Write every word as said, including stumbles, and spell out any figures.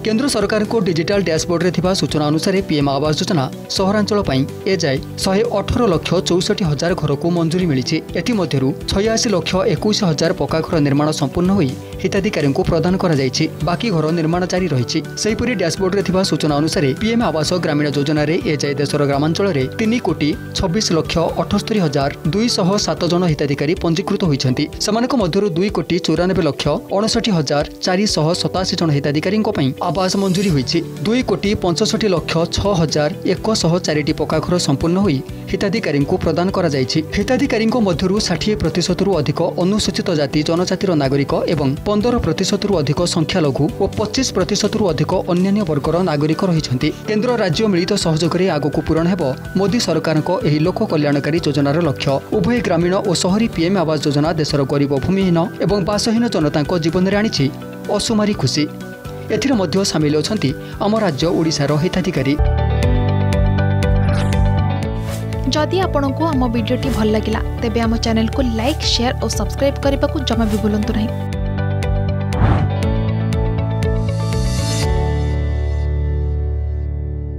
केंद्र सरकार को डिजिटल डैशबोर्ड रे थिबा सूचना अनुसार पीएम आवास योजना सहरांचल पई ए जाय शहे अठर लक्ष चौसठ हजार घर को मंजूरी मिली। एथि मध्यरु छयासी लक्ष इक्कीस हजार पक्का घर निर्माण संपूर्ण होई हिताधिकारी को प्रदान करा जायछि। बाकी घर निर्माण जारी रहिछि। सेहिपरि डैशबोर्ड रे थिबा सूचना अनुसार पीएम आवास ग्रामीण योजना रे ए जाय देशर ग्रामांचल रे तीन कोटी छब्बीस लक्ष अठस्तरी हजार दुईश सात जन हिताधिकारी पंजीकृत होइछन्ति। समानक मध्यरु दुई कोटी चौरानबे लक्ष अड़सठ हजार चारिश सतासी जन हिताधिकारी आवास मंजूरी होइछि। दुई कोटी पंचषठी लक्ष छह हजार एक सौ चारिटी पक्का घर संपूर्ण होई हिताधिकारी को प्रदान करा जायछि। हिताधिकारी मध्यरु साठ प्रतिशत रु अधिक अनुसूचित जाति जनजातिर नागरिक एवं पंद्रह प्रतिशत रु अधिक संख्यालघु और पच्चीस प्रतिशत रु अधिक अन्य वर्गर नागरिक रहिछन्ति। केंद्र राज्य मिलित सहयोग रे आगकु पूरण हेबो मोदी सरकार को एही लोक कल्याणकारी योजनार लक्ष्य। उभय ग्रामीण और शहरी पीएम आवास योजना देशर गरीब भूमिहीन एवं बासहीन जनता जीवन में आनिछि असुमारी खुशी। एथिरे मध्य सामिल अछन्ति आम राज्य ओडिशार हिताधिकारी। जदि आपंक आम भिडी भल लगा तेब आम चैनल को लाइक शेयर और सब्सक्राइब करने को जमा भी भूलु नहीं।